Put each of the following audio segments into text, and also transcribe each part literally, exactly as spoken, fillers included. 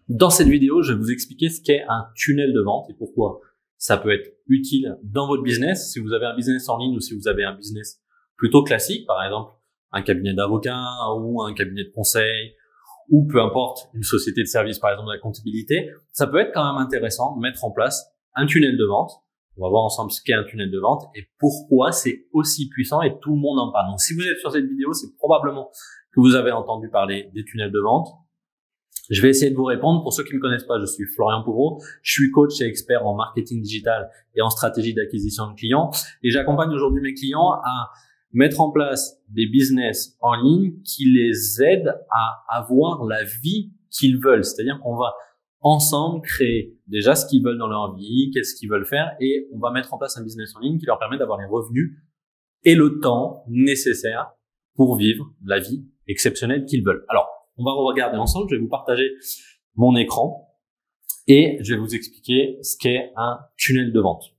Dans cette vidéo, je vais vous expliquer ce qu'est un tunnel de vente et pourquoi ça peut être utile dans votre business. Si vous avez un business en ligne ou si vous avez un business plutôt classique, par exemple un cabinet d'avocats ou un cabinet de conseil ou peu importe, une société de service, par exemple de la comptabilité, ça peut être quand même intéressant de mettre en place un tunnel de vente. On va voir ensemble ce qu'est un tunnel de vente et pourquoi c'est aussi puissant et tout le monde en parle. Donc si vous êtes sur cette vidéo, c'est probablement que vous avez entendu parler des tunnels de vente. Je vais essayer de vous répondre. Pour ceux qui ne me connaissent pas, je suis Florian Pouvreau. Je suis coach et expert en marketing digital et en stratégie d'acquisition de clients. Et j'accompagne aujourd'hui mes clients à mettre en place des business en ligne qui les aident à avoir la vie qu'ils veulent. C'est-à-dire qu'on va ensemble créer déjà ce qu'ils veulent dans leur vie, qu'est-ce qu'ils veulent faire, et on va mettre en place un business en ligne qui leur permet d'avoir les revenus et le temps nécessaire pour vivre la vie exceptionnelle qu'ils veulent. Alors, on va regarder ensemble, je vais vous partager mon écran et je vais vous expliquer ce qu'est un tunnel de vente.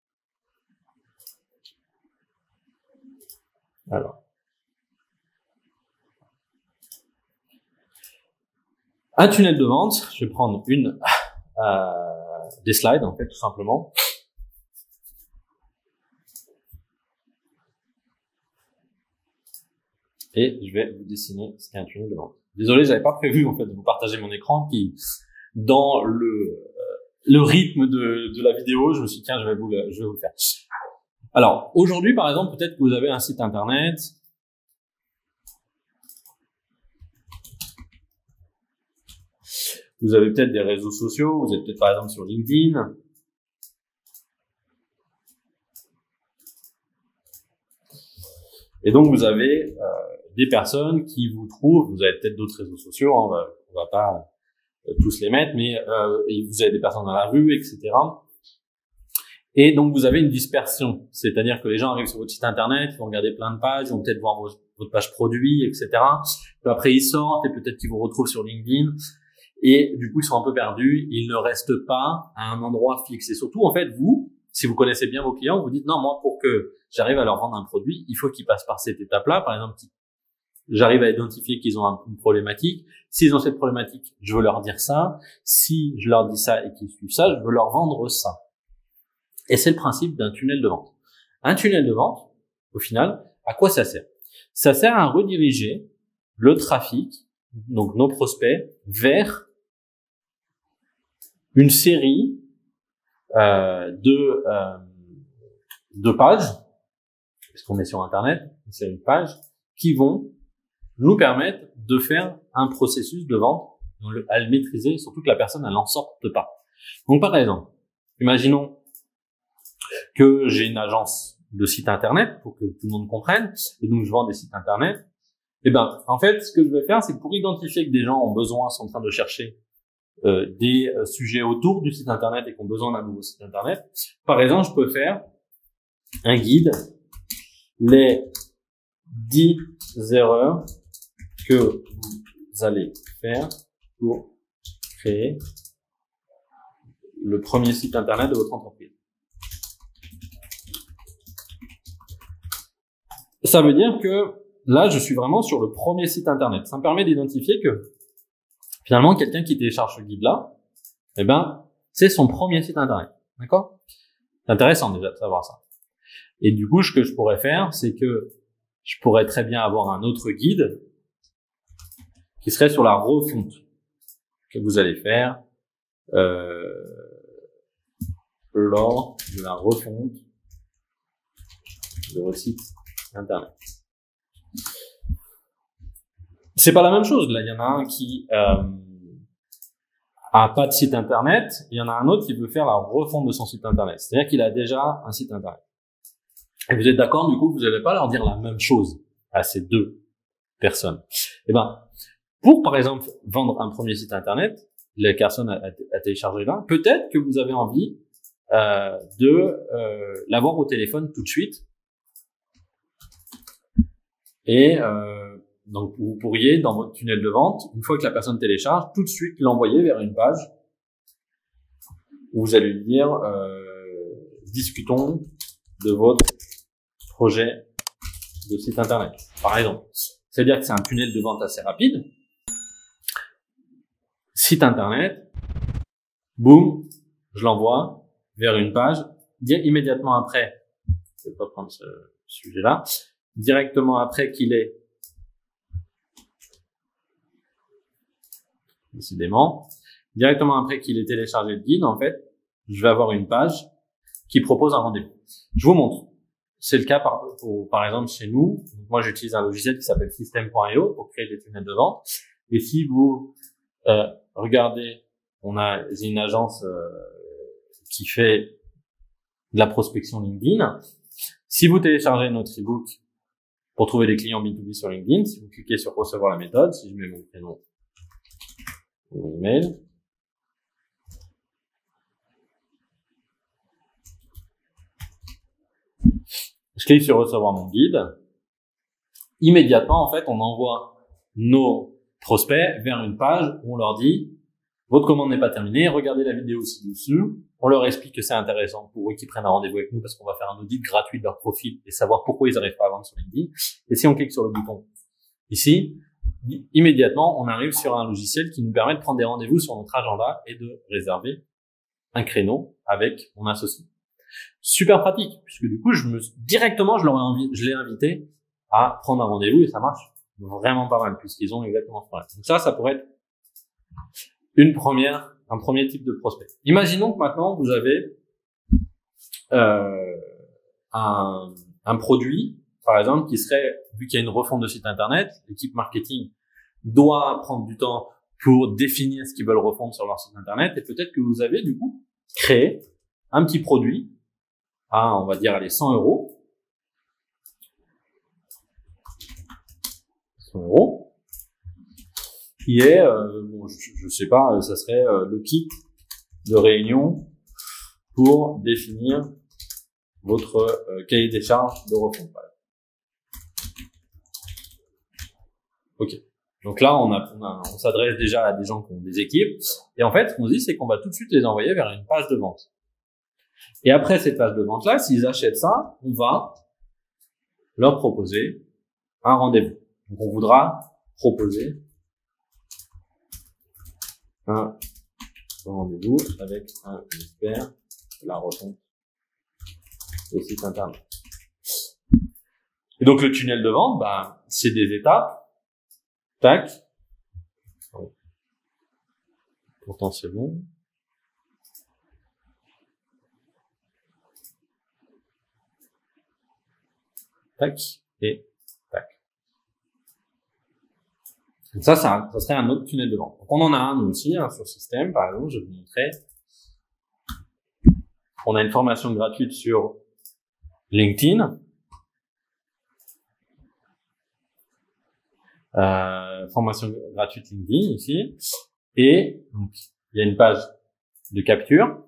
Alors, un tunnel de vente, je vais prendre une euh, des slides en fait tout simplement. Et je vais vous dessiner ce qu'est un tunnel de vente. Désolé, j'avais pas prévu en fait de vous partager mon écran qui, dans le euh, le rythme de, de la vidéo, je me suis dit tiens, je vais vous le, je vais vous le faire. Alors aujourd'hui, par exemple, peut-être que vous avez un site internet. Vous avez peut-être des réseaux sociaux. Vous êtes peut-être par exemple sur LinkedIn. Et donc vous avez euh, des personnes qui vous trouvent, vous avez peut-être d'autres réseaux sociaux, hein, on va, on va pas euh, tous les mettre, mais euh, et vous avez des personnes dans la rue, et cetera. Et donc vous avez une dispersion, c'est-à-dire que les gens arrivent sur votre site internet, ils vont regarder plein de pages, ils vont peut-être voir vos, votre page produit, et cetera. Puis après ils sortent et peut-être qu'ils vous retrouvent sur LinkedIn. Et du coup ils sont un peu perdus, ils ne restent pas à un endroit fixe. Et surtout en fait vous, si vous connaissez bien vos clients, vous dites non, moi pour que j'arrive à leur vendre un produit, il faut qu'ils passent par cette étape-là. Par exemple, j'arrive à identifier qu'ils ont une problématique. S'ils ont cette problématique, je veux leur dire ça. Si je leur dis ça et qu'ils suivent ça, je veux leur vendre ça. Et c'est le principe d'un tunnel de vente. Un tunnel de vente, au final, à quoi ça sert? Ça sert à rediriger le trafic, donc nos prospects, vers une série euh, de euh, de pages, puisqu'on est sur Internet, c'est une page, qui vont nous permettre de faire un processus de vente, à le maîtriser, surtout que la personne, elle n'en sorte pas. Donc, par exemple, imaginons que j'ai une agence de site Internet, pour que tout le monde comprenne, et donc je vends des sites Internet. Et ben, en fait, ce que je vais faire, c'est pour identifier que des gens ont besoin, sont en train de chercher euh, des euh, sujets autour du site Internet et qui ont besoin d'un nouveau site Internet. Par exemple, je peux faire un guide, les dix erreurs que vous allez faire pour créer le premier site internet de votre entreprise. Ça veut dire que là, je suis vraiment sur le premier site internet. Ça me permet d'identifier que finalement, quelqu'un qui télécharge ce guide-là, eh ben, c'est son premier site internet. D'accord? C'est intéressant déjà de savoir ça. Et du coup, ce que je pourrais faire, c'est que je pourrais très bien avoir un autre guide qui serait sur la refonte que vous allez faire euh, lors de la refonte de votre site internet. C'est pas la même chose. Là, il y en a un qui euh, a pas de site internet, il y en a un autre qui veut faire la refonte de son site internet. C'est-à-dire qu'il a déjà un site internet. Et vous êtes d'accord, du coup, vous n'allez pas leur dire la même chose à ces deux personnes. Eh ben, pour, par exemple, vendre un premier site internet, la personne a, a téléchargé là, peut-être que vous avez envie euh, de euh, l'avoir au téléphone tout de suite. Et euh, donc, vous pourriez, dans votre tunnel de vente, une fois que la personne télécharge, tout de suite l'envoyer vers une page où vous allez lui dire euh, « Discutons de votre projet de site internet », par exemple. C'est-à-dire que c'est un tunnel de vente assez rapide. site internet, boum, je l'envoie vers une page. Immédiatement après, je vais pas prendre ce sujet-là, directement après qu'il ait, décidément, directement après qu'il ait téléchargé le guide, en fait, je vais avoir une page qui propose un rendez-vous. Je vous montre. C'est le cas par, pour, par exemple chez nous. Moi, j'utilise un logiciel qui s'appelle system point i o pour créer des tunnels de vente. Et si vous euh, regardez, on a une agence euh, qui fait de la prospection LinkedIn. Si vous téléchargez notre ebook pour trouver des clients B deux B sur LinkedIn, si vous cliquez sur recevoir la méthode, si je mets mon prénom, mon email, je clique sur recevoir mon guide. Immédiatement, en fait, on envoie nos prospects vers une page où on leur dit votre commande n'est pas terminée, regardez la vidéo ci-dessous. On leur explique que c'est intéressant pour eux qu'ils prennent un rendez-vous avec nous parce qu'on va faire un audit gratuit de leur profil et savoir pourquoi ils n'arrivent pas à vendre sur LinkedIn. Et si on clique sur le bouton ici, immédiatement, on arrive sur un logiciel qui nous permet de prendre des rendez-vous sur notre agenda et de réserver un créneau avec mon associé. Super pratique, puisque du coup, je me, directement, je l'aurais envie, je l'ai invité à prendre un rendez-vous et ça marche vraiment pas mal puisqu'ils ont exactement ce problème. Donc ça, ça pourrait être une première, un premier type de prospect. Imaginons que maintenant vous avez euh, un, un produit, par exemple, qui serait, vu qu'il y a une refonte de site internet, l'équipe marketing doit prendre du temps pour définir ce qu'ils veulent refondre sur leur site internet, et peut-être que vous avez du coup créé un petit produit à, on va dire, allez, cent euros, cent euros, qui est, euh, bon, je, je sais pas, ça serait euh, le kit de réunion pour définir votre euh, cahier des charges de refonte. Ok. Donc là, on, a, on, a, on s'adresse déjà à des gens qui ont des équipes. Et en fait, ce qu'on se dit, c'est qu'on va tout de suite les envoyer vers une page de vente. Et après cette page de vente-là, s'ils achètent ça, on va leur proposer un rendez-vous. Donc on voudra proposer un rendez-vous avec un expert de la refonte des sites internet. Et donc le tunnel de vente, bah, c'est des étapes. Tac. Pourtant c'est bon. Tac et tac. Donc ça, ça, ça serait un autre tunnel de vente. Donc on en a un nous aussi hein, sur Système, par exemple, je vais vous montrer. On a une formation gratuite sur LinkedIn. Euh, formation gratuite LinkedIn ici. Et donc il y a une page de capture.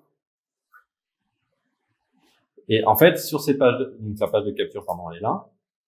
Et en fait, sur cette page de, donc la page de capture, pardon, elle est là.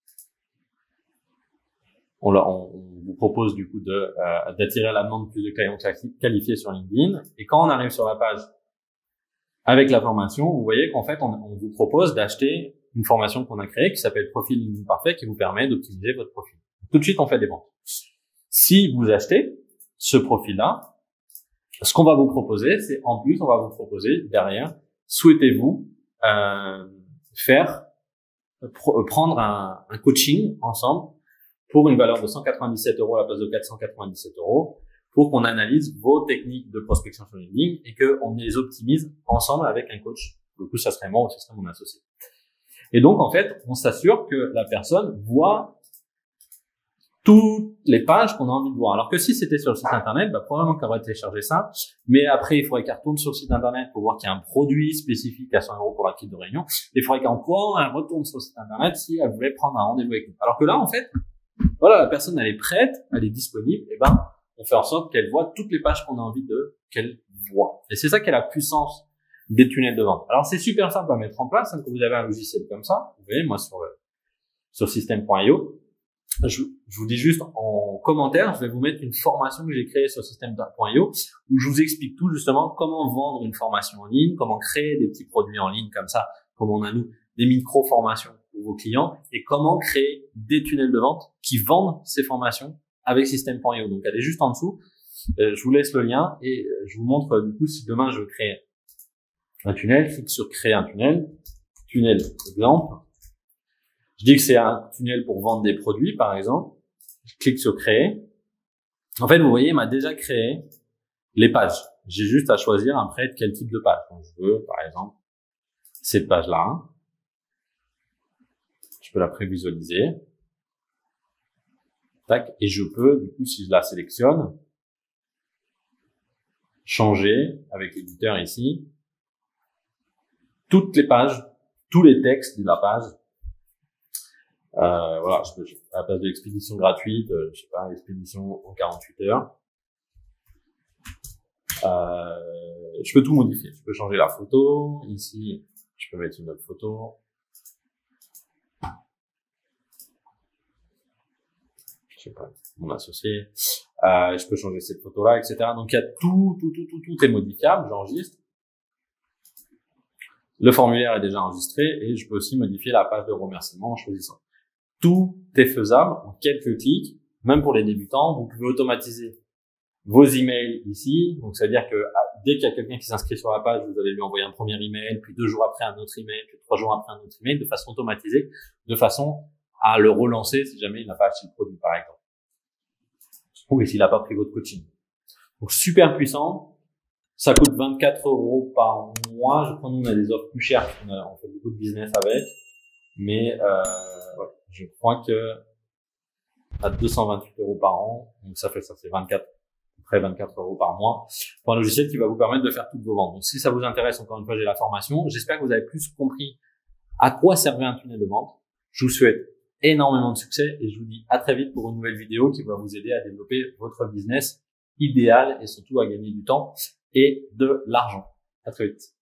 On, on, on vous propose du coup de euh, d'attirer à la demande plus de clients qualifiés sur LinkedIn. Et quand on arrive sur la page avec la formation, vous voyez qu'en fait, on, on vous propose d'acheter une formation qu'on a créée qui s'appelle Profil LinkedIn Parfait, qui vous permet d'optimiser votre profil. Tout de suite, on fait des ventes. Si vous achetez ce profil-là, ce qu'on va vous proposer, c'est en plus, on va vous proposer derrière, souhaitez-vous euh, faire pr prendre un, un coaching ensemble pour une valeur de cent quatre-vingt-dix-sept euros à la place de quatre cent quatre-vingt-dix-sept euros, pour qu'on analyse vos techniques de prospection sur LinkedIn et qu'on les optimise ensemble avec un coach. Du coup, ça serait moi ou ça serait mon associé. Et donc, en fait, on s'assure que la personne voit toutes les pages qu'on a envie de voir. Alors que si c'était sur le site internet, bah, probablement qu'elle aurait téléchargé ça, mais après, il faudrait qu'elle retourne sur le site internet pour voir qu'il y a un produit spécifique à cent euros pour la kit de réunion. Il faudrait qu'encore elle retourne sur le site internet si elle voulait prendre un rendez-vous avec nous. Alors que là, en fait, voilà, la personne, elle est prête, elle est disponible, et ben, on fait en sorte qu'elle voit toutes les pages qu'on a envie de, qu'elle voit. Et c'est ça qui est la puissance des tunnels de vente. Alors, c'est super simple à mettre en place, hein, quand vous avez un logiciel comme ça. Vous voyez, moi, sur le, sur system point i o, je, je vous dis juste en commentaire, je vais vous mettre une formation que j'ai créée sur system point i o où je vous explique tout justement comment vendre une formation en ligne, comment créer des petits produits en ligne comme ça, comme on a nous, des micro-formations pour vos clients et comment créer des tunnels de vente qui vendent ces formations avec system point i o. Donc, elle est juste en dessous. Euh, je vous laisse le lien et je vous montre du coup si demain je veux créer un tunnel, clique sur créer un tunnel, tunnel exemple. Je dis que c'est un tunnel pour vendre des produits par exemple. Je clique sur créer. En fait, vous voyez, il m'a déjà créé les pages. J'ai juste à choisir après de quel type de page. Donc, je veux par exemple cette page-là. Je peux la prévisualiser. Tac. Et je peux, du coup, si je la sélectionne, changer avec l'éditeur ici toutes les pages, tous les textes de la page. Euh, voilà, je peux, à la place de l'expédition gratuite, euh, je sais pas, expédition en quarante-huit heures. Euh, je peux tout modifier. Je peux changer la photo. Ici, je peux mettre une autre photo. Je sais pas, mon associé. Euh, je peux changer cette photo-là, et cetera. Donc, il y a tout, tout, tout, tout, tout est modifiable. J'enregistre. Le formulaire est déjà enregistré et je peux aussi modifier la page de remerciement en choisissant. Tout est faisable en quelques clics. Même pour les débutants, vous pouvez automatiser vos emails ici. Donc, ça veut dire que dès qu'il y a quelqu'un qui s'inscrit sur la page, vous allez lui envoyer un premier email, puis deux jours après un autre email, puis trois jours après un autre email, de façon automatisée, de façon à le relancer si jamais il n'a pas acheté le produit, par exemple. Ou s'il n'a pas pris votre coaching. Donc, super puissant. Ça coûte vingt-quatre euros par mois. Je crois que nous, on a des offres plus chères parce qu'on a, on fait beaucoup de business avec. Mais, euh, ouais, je crois que à deux cent vingt-huit euros par an. Donc, ça fait ça, c'est vingt-quatre, près vingt-quatre euros par mois pour un logiciel qui va vous permettre de faire toutes vos ventes. Donc, si ça vous intéresse, encore une fois, j'ai la formation. J'espère que vous avez plus compris à quoi servait un tunnel de vente. Je vous souhaite énormément de succès et je vous dis à très vite pour une nouvelle vidéo qui va vous aider à développer votre business idéal et surtout à gagner du temps et de l'argent. À très vite.